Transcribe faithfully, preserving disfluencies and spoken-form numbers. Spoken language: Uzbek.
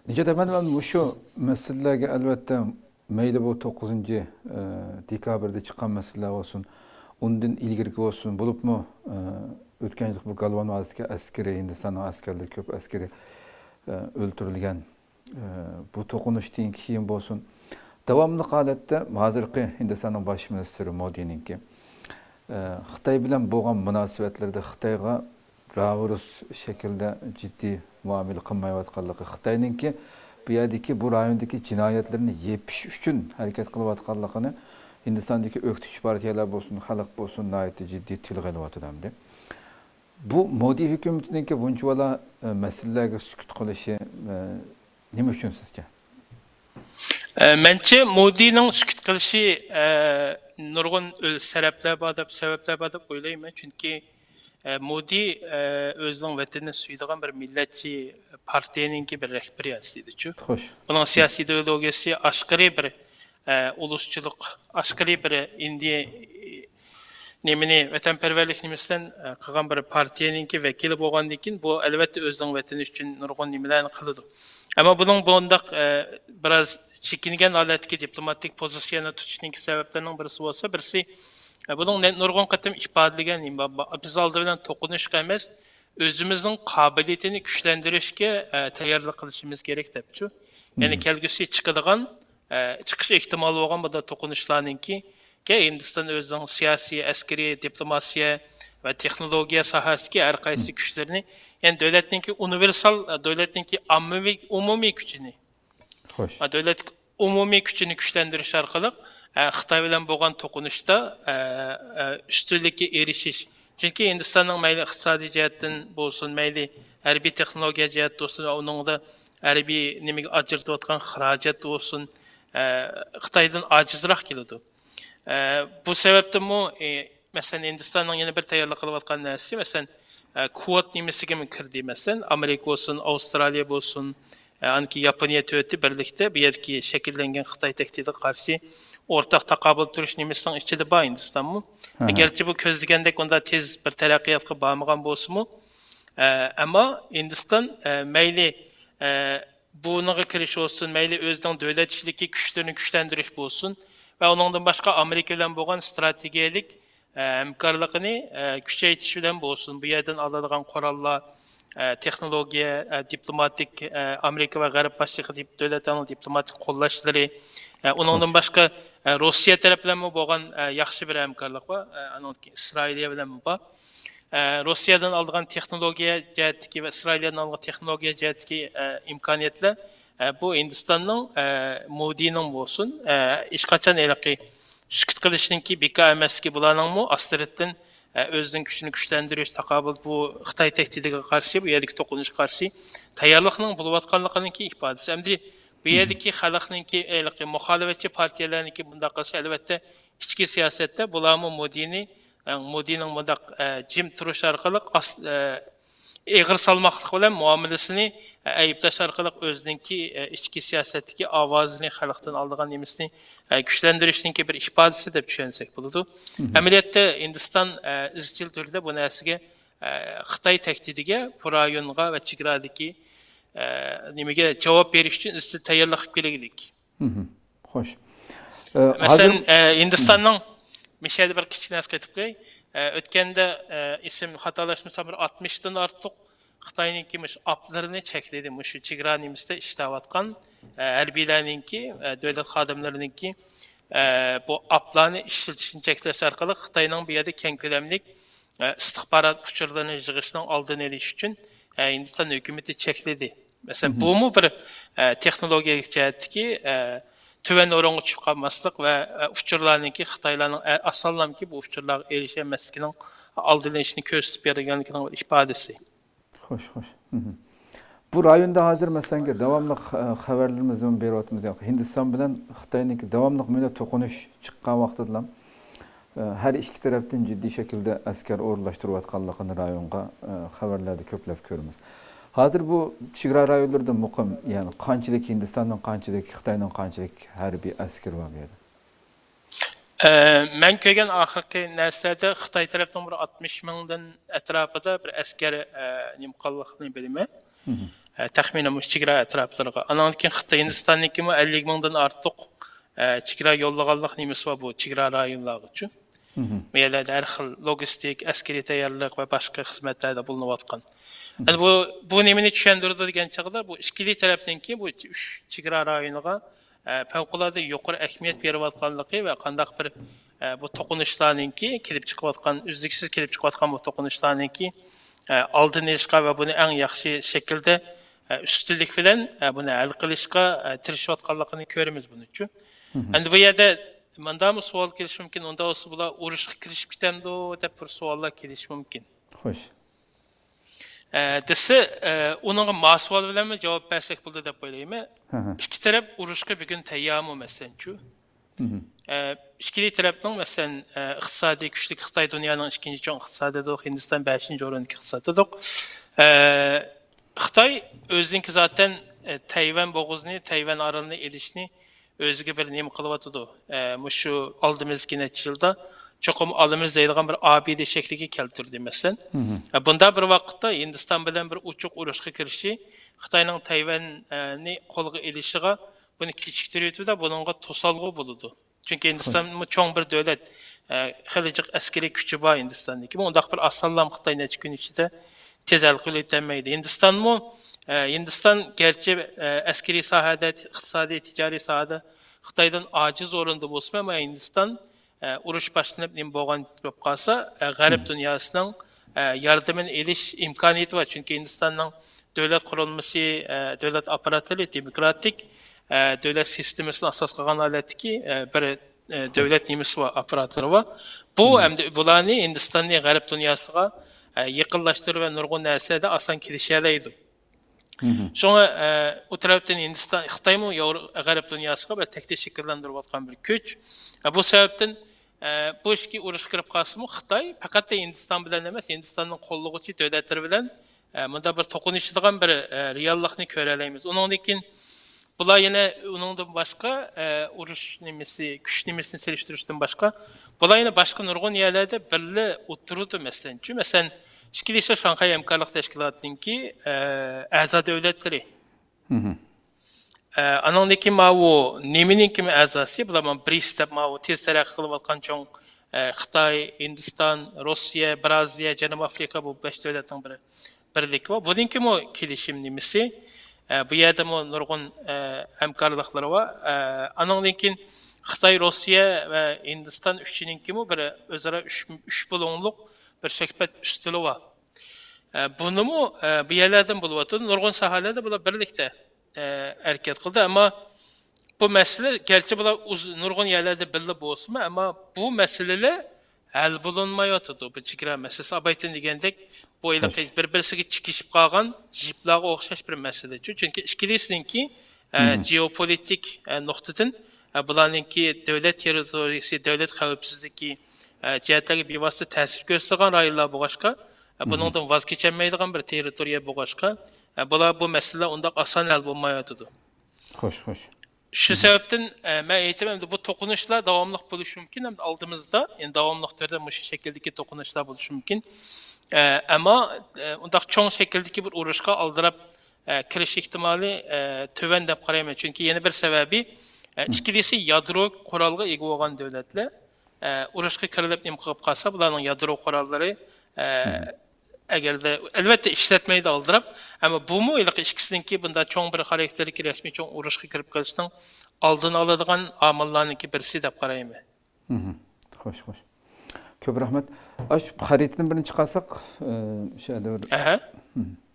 Nice demedim ben şu meselelerge elbette meyli bu to'qqizinchi e, dekabrda chiqqan meseleler olsun. Undan ilgirki olsun. Bulup mu e, o'tgan yil bu Galvan vaziyatga askeri Hindistonning askerleri ko'p askeri e, o'ltirilgan e, bu to'qinishdan keyin bo'lsin. Davomli holatda hozirgi Hindistonning bosh ministri Modininki e, Xitoy bilan bo'lgan munosabatlarda Xitoyga ravurus şekilde ciddi muamele qilmayotganligi Xitoyninki bu yerdagi bu rayondagi jinoyatlarni yepish uchun harakat qilayotganligini Hindistondagi o'qituvchi partiyalar bo'lsin, xalq bo'lsin, nihoyatda jiddiy tilga olyapti. Bu Modi hukumatiniki bunchalar e, masalalarga sukut qilishi e, nima uchun sizcha? Menimcha Modining sukut qilishi nurg'un sabablar bor deb sabablar bor deb o'ylayman. Chunki Modi o'zining vatanini suydigan bir millatchi partiyaninki bir rahbariyat edi-ku. Uning siyosiy ideologiyasi aşkari bir ulusçuluk, aşkari bir Indiya nemini vatanperverlik nimasidan qilgan bir partiyaninki vakili bo'lgandan keyin bu albatta o'zining vatani uchun nurg'un nimalarni qiladi. Ammo buning bundaq biroz chekingan holatga diplomatik pozitsiyani tutishning sabablarining birisi bo'lsa, birisi buning nurg'un qatim ifodalagan biz oldi bilan to'qinishga emas, o'zimizning qobiliyatini kuchlantirishga tayyorlik qilishimiz kerak debchu. Ya'ni kelgusi chiqadigan chiqish ehtimoli bo'lgan bu to'qinishlarningki Hindiston o'zining siyosiy, askariy, diplomatiya va texnologiya sohasiga har qaysi kuchlarni, ya'ni davlatningki universal, davlatningki ommaviy, umumiy kuchini, davlat umumiy kuchini kuchlantirish orqali Xitoy bilan bo'lgan to'qinishda ustunlikka erishish. Chunki Hindistonning mayli iqtisodiy jihatdan bo'lsin, mayli harbiy texnologiya jihatdan bo'lsin, uningda harbiy nimaga ajratayotgan xarajat bo'lsin, Xitoydan ojizroq keladi. Bu sebepten mu e, mesela Hindistan'ın yeni bir tayyorlik qilayotgan narsa, mesela kvot nimasiga kirdi mesela Amerika olsun, Avustraliya olsun, anki Yaponiya töti birlikte bir yerdeki şekillengen Xitoy tehdidiga qarshi ortak taqobil turish nimasining ichida bor Hindiston mu. Gerçi bu ko'zlagandek onda tez bir taraqqiyotga bormagan bo'lsa-mu, ammo Hindiston mayli bunga kirish olsun, mayli o'zining davlat ishidagi kuchlarni kuchlantirish bo'lsin ve onundan başka Amerika bilen bo'lgan strategiyalik hamkorligini kuchaytirish bilan bo'lsin. Bu yerdan aladigan qurollar, texnologiya, diplomatik Amerika ve G'arb boshliq davlatlarning diplomatik qo'llashlari, onundan başka Rossiya taraf bilan bo'lgan yaxshi bir hamkorlik bor, aniki Isroiliya bilan bor. Rossiyadan aladigan texnologiya jihatdagi va Isroiliyadan aladigan texnologiya jihatdagi imkoniyatlar bu Hindistanning Modining bo'lsin, hech qachon eliqi sukut qilishninki beka emasligi bularning mu astiritdan o'zining kuchini kuchlantirish taqobil bu Xitoy tehdidiga qarshi, bu yerdagi to'qinishga qarshi tayyorlikning bo'layotganligining ifodasi. Endi bu yerdagi xalqninki eliqi muxolifatchi partiyalarniki bunday qilish albatta ichki siyosatda bularni Modini Modining bunday jim turish orqali eg'ir salmoqlik bilan muomalasini ayiblash orqali o'zininki ichki siyosatdagi ovozini xalqdan oldigan nimasini kuchlantirishninki bir ifodasi deb tushunsak bo'ladi. Amaliyotda Hindiston izchil turda bu narsaga Xitoy tahdidiga, bu rayonga va chegaradagi nimaga javob berish uchun izchil tayyorlik qilib keldik. Xo'sh. Masalan, Hindistonning mishada bir kichik narsa aytib qo'yay. Ötkende e, isim xatolashmasam bir altmışdan ortiq Xitoyninki mush aplarni chekladi. Mush chegranimizda ishlayotgan harbiylarninki, davlat xodimlarininki bu aplarni ishlatishni cheklash orqali Xitoyning bu yerda keng ko'lamli istixborot uchurlarini yig'ishning oldini olish uchun Hindiston hukumati chekladi. Masalan, bu mu bir texnologiyalik jihatdagi töven oranı çıkıp kalmaslık ve uçurlarınki Xitaylarning asallamki bu uçurlarga erişemezlikinin aldılanışını gösterip berganligining bir ifodasi. Xo'sh, xo'sh. Bu rayonda hozir masalan davomli xabarlarimiz bilan beryapmiz. Hindiston bilan Xitoyniki davomli mana to'qinish chiqqan vaqtida her iki tarafdan ciddi şekilde asker o'rlashtirayotganligini rayonga xabarlarda ko'plab ko'ramiz. Hozir bu chegara rayonlarda muqim, ya'ni qanchalik Hindistonning qanchalik Xitoyning qanchalik harbiy askar bor bu yerda? Men ko'rgan oxirgi narsalarda Xitoy tarafdan bir oltmish mingdan atrofida bir askar nim qolliqni bilaman. Təxminən bu chegara ətraflarına. Andan keyin Xitay Hindistanniki mi ellik mingdan artıq chegara yollağanlıq nimasi var bu chegara rayonları üçün. Bu yerlərdə hər xil logistik, əskeri tayyorlik və başqa xidmətlərdə bulunuyatqan. Yəni bu bu niməni düşündürürdü degan çağda bu ikkili tərəfdən ki bu üç chegara rayoniga favqulodda yuqori ahamiyat beriyotganligi və qandaq bir bu to'qinishlarninki kelib chiqayotgan, uzluksiz kelib chiqayotgan bu to'qinishlarninki oldini olishga va buni eng yaxshi shaklda ustunlik bilan buni hal qilishga tirishayotganligini ko'ramiz buning uchun. Endi bu yerda mandamı savol kelishi mumkin, unda o'zi bular urushga kirishib ketamdi deb bir savollar kelishi mumkin. Xo'sh. Desa, uning ma savol bilan javob bersak bo'ldi deb o'ylayman. Ikki taraf urushga bugun tayyormi masalan-chu? İkili tarafning masalan iqtisodiy kuchli Xitoy dunyoning ikkinchi chong iqtisodidir, Hindiston beshinchi o'rindagi iqtisodidir. Xitoy o'zining zaten Tayvan bo'g'izini, Tayvan orolini elishni o'ziga bir nima qilyotdi. Shu oldimizgi necha yilda cho'qim olamiz deydigan bir abidi shakliga keltirdi masalan. Bunda bir vaqtda Hindiston bilan bir uchuq urushga kirishi, Xitoyning Tayvanni qo'lga elishiga buni kechiktirib va buningga to'solg'i bo'ldi. Chunki Hindiston cho'ng bir davlat, xilijiq askeri kuchi bor Hindistonniki. Undaq bir asonlam Xitoy necha kun ichida tez hal qilolmaydi. Hindistonmi Hindiston gerçi askeri sahada, iqtisodiy, tijoriy sahada Xitoydan ojiz o'rinda bo'lsa, ama Hindiston urush boshlanib nim bo'lgan bo'lib qolsa, G'arb dunyosining yordamini elish imkoniyati bor. Chunki Hindistonning davlat qurilmasi, davlat apparati demokratik davlat sistemasini asos qilgan holatdagi bir davlat nimasi bor, apparatlari bor. Bu hamda bularni Hindistonning G'arb dunyosiga yaqinlashtirib va nurg'un narsalarda oson kelishalaydi. Şuna o taraftan Hindiston, Xitoymi G'arb dunyosiga bir tehdit shakllantirayotgan bir kuch. Bu sababdan bu ishga urush kirib qolsa-mu Xitoy faqat Hindiston bilan emas, Hindistonning qo'llovchi davlatlari bilan bunda bir to'qinishadigan bir reallikni ko'ra olamiz. Undan keyin bular yana uningdan boshqa urush nimasi, kuch nimasini selishtirishdan boshqa bular yana boshqa nurg'un yerlarda birga o'tirdi masalan. Masalan, İkilisi Şanghay Hamkorlik Tashkilotininki a'zo davlatlari. Anandaki mavu nemininki a'zosi bular BRICS deb mavu tez taraqqiy qilayotgan cho'ng Xitoy, Hindiston, Rossiya, Braziliya, Janubiy Afrika bu besh davlatning biri birlik bor. Buninki mo kelishim nimasi? Bu yerda mo nurg'un hamkorliklar bor. Andan keyin Xitoy, Rossiya va Hindiston uchininki mo bir o'zaro uch bo'lonliq bir suhbat ustuli var. Bunu mu bir yerlerden buluyordu. Nurg'un sahalarda bular birlikte hareket kıldı ama bu mesele gerçi bular nurg'un yerlerde birlik bo'lsin ama bu meseleler hal bulunmayotdu. Bu chegara meselesi abaytin degandek bu yilda bir-birisiga chiqishib qolgan jiplarga o'xshash bir masala. Chunki ikkilisininki geopolitik nuqtadan bularninki davlat territoriyasi, davlat xavfsizligi jihatlarga bevosita ta'sir ko'rsatgan rayonlar bo'lg'ashqa, buningdan voz kechilmaydigan bir territoriya bo'lg'ashqa, bular bu masalalar undaq oson hal bo'lmayotdi. Xo'sh, xo'sh. Shu sababdan men aytaman, bu to'qinishlar davomli bo'lishi mumkin, hamda oldimizda endi davomli turda mush shakldagi to'qinishlar bo'lishi mumkin. Ammo undaq cho'ng shakldagi bir urushga oldirab kirish ehtimoli to'van deb qarayman. Chunki yana bir sababi ikkilisi yadro qurolga ega bo'lgan davlatlar urushga kirilib nim qilib qolsa, bularning yadro qurollari agarda albatta ishlatmaydi oldirab, ammo bu mu iliq ikkisininki bunda cho'ng bir xarakterlik rasmiy cho'ng urushga kirib qolishning oldini oladigan omillarniki birisi deb qarayman. Xo'sh, xo'sh. Ko'p rahmat. Ash xaritani birini chiqarsak, o'sha Aha.